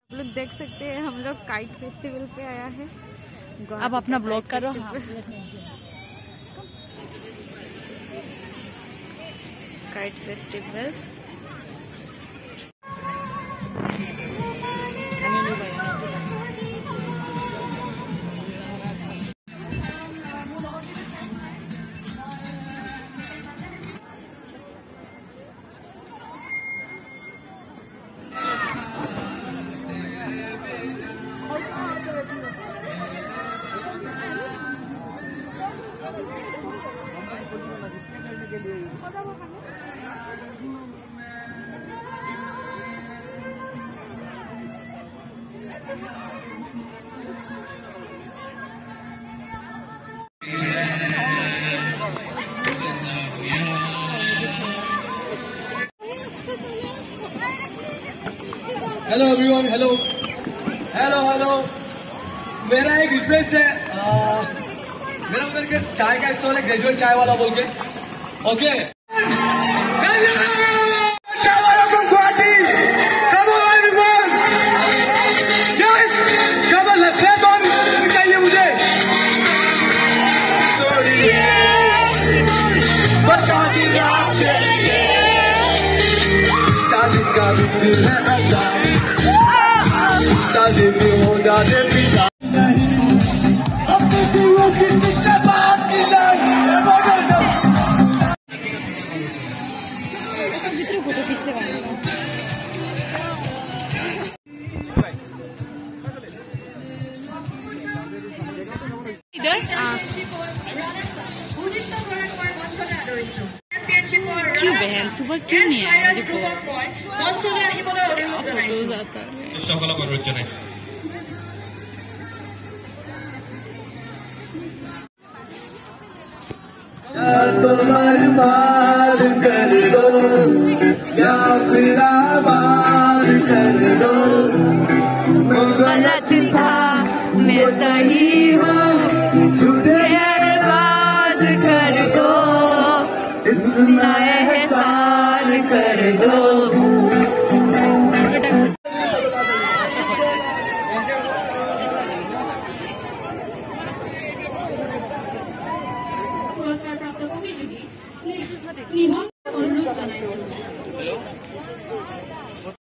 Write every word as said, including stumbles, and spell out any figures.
आप लोग देख सकते हैं हम लोग काइट फेस्टिवल पे आया है। अब अपना ब्लॉग करो। Kite festival hello everyone, hello hello hello मेरा एक रिक्वेस्ट है, आ, मेरा उधर के चाय का स्टॉल है, ग्रेजुएट चाय वाला बोल के। Okay, chai wala from Guwahati, come on everyone, yes come on, let's on चाहिए मुझे। बताती रात शादी का दिल है शादी भी हो जाते पिता नहीं, अब किसी को किसी से बात की नहीं। फोटो खींचते वाले इधर क्यों बहन सुबह क्यों नहीं आया? मुझे क्या फोटोज आता है। সকলক অনুৰোধ জনাইছো। तुम्हारी बात कर दो या फिर आबाद कर दो, गलत था मैं सही हूँ, बर्बाद कर दो, इतना एहसान कर दो।